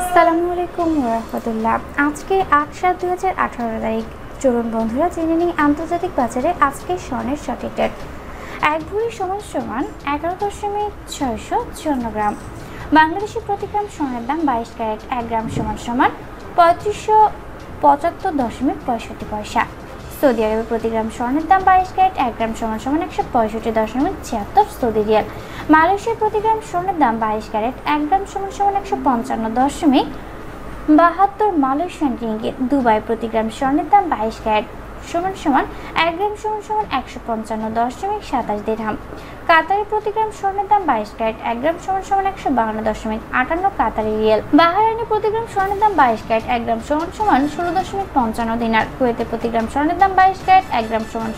আসসালামু আলাইকুম রাহমাতুল্লাহ। আজকে ৮/৭/২০১৮ তারিখ। চলুন বন্ধুরা জেনে নিই আন্তর্জাতিক বাজারে আজকে স্বর্ণের সঠিক রেট। ১ ভরি সমান ১১.৬৫৪ গ্রাম। বাংলাদেশি প্রতি গ্রাম স্বর্ণের দাম ২২ ক্যারেট ১ গ্রাম সমান ৩৫৭৫.৬৫ পয়সা। সৌদি আরবে প্রতি গ্রাম স্বর্ণের দাম ২২ ক্যারেট ১ গ্রাম সমান ১৬৫.৭৬ সৌদি রিয়াল। মালয়েশিয়ার প্রতি গ্রাম স্বর্ণের দাম ২২ ক্যারেট ১ গ্রাম সমান ১৫৫.৭২ মালয়েশিয়ান রিঙ্গিত। দুবাই প্রতি গ্রাম স্বর্ণের দাম ২২ ক্যারেট সমান ১ গ্রাম সমান ১৫৫.২৭ দিরহাম। কাতারের প্রতি গ্রাম স্বর্ণের দাম ২২ ক্যারেট ১ গ্রাম সমান ১৫২.৫৮ কাতারি রিয়াল। বাহরাইনের প্রতি গ্রাম স্বর্ণের দাম ২২ ক্যারেট ১ গ্রাম সমান ১৬.৫৫ দিনার। কুয়েতের প্রতি গ্রাম স্বর্ণের দাম ২২ ক্যারেট ১ গ্রাম সমান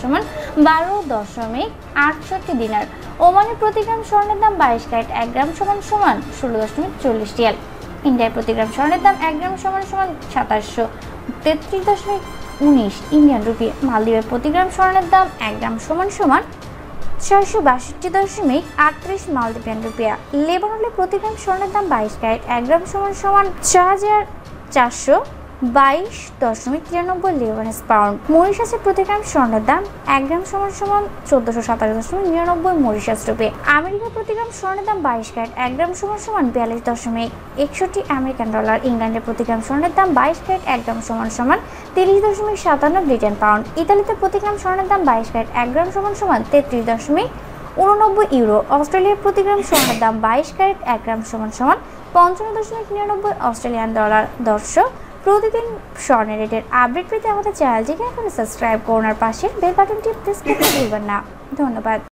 ১২.৬৮ দিনার। ওমানের প্রতি গ্রাম স্বর্ণের দাম ২২ ক্যারেট ১ গ্রাম সমান ১৬.৪০ রিয়াল। ইন্ডিয়ার প্রতি গ্রাম স্বর্ণের দাম ১ গ্রাম সমান ২৭৩৩.১৯ ইন্ডিয়ান রুপি। মালদ্বীপের প্রতি গ্রাম স্বর্ণের দাম ১ গ্রাম সমান ৬৬২.৩৮ মালদ্বীপিয়ান রুপিয়া। লেবাননের প্রতি গ্রাম স্বর্ণের দাম ২২ ক্যারেট ১ গ্রাম সমান ৬৪22.৯৩ লেবানস পাউন্ড। মরিশাসের প্রতি গ্রাম স্বর্ণের দাম ১ গ্রাম সমান ১৪২৭.৯৯ মরিশাস রুপি। আমেরিকার প্রতি গ্রাম স্বর্ণের দাম ২২ ক্যারেট ১ গ্রাম সমান ৪২.৬১ আমেরিকান ডলার। ইংল্যান্ডের প্রতি গ্রাম স্বর্ণের দাম ২২ ক্যারেট ১ গ্রাম সমান ৩০.৫৭ ব্রিটেন পাউন্ড। ইতালিতে প্রতি গ্রাম স্বর্ণের দাম ২২ ক্যারেট ১ গ্রাম সমান ৩৩.৮৯ ইউরো। অস্ট্রেলিয়ার প্রতি গ্রাম স্বর্ণের দাম ২২ ক্যারেট ১ গ্রাম সমান ৫৫.৯৯ অস্ট্রেলিয়ান ডলার। দর্শক, প্রতিদিন স্বর্ণের রেটের আপডেট পেতে আমাদের চ্যানেলটিকে এখন সাবস্ক্রাইব করুন আর পাশের বেল বাটনটি প্রেস করতে ভুলবেন না। ধন্যবাদ।